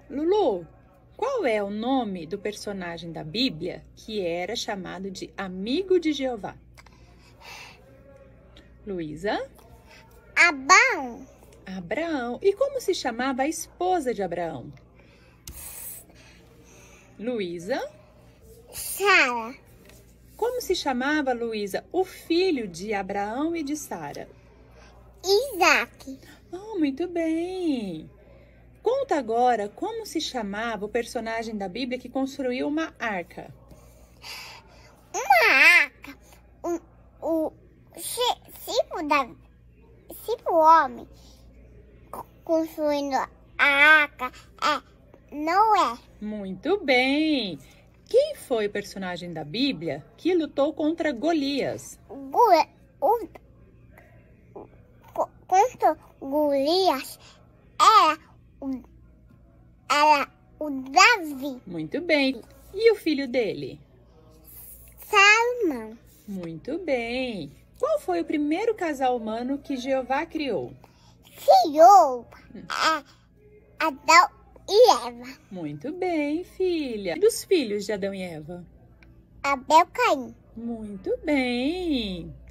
Lulu, qual é o nome do personagem da Bíblia que era chamado de amigo de Jeová? Luísa? Abraão. Abraão. E como se chamava a esposa de Abraão? Luísa? Sara. Como se chamava, Luísa, o filho de Abraão e de Sara? Isaac. Oh, muito bem. Conta agora como se chamava o personagem da Bíblia que construiu uma arca. Uma arca. Se o homem construindo a arca é Noé. Muito bem. Quem foi o personagem da Bíblia que lutou contra Golias? Contra Golias era o Davi. Muito bem. E o filho dele? Salomão. Muito bem. Qual foi o primeiro casal humano que Jeová criou? Criou Adão e Eva. Muito bem, filha. E dos filhos de Adão e Eva? Abel e Caim. Muito bem.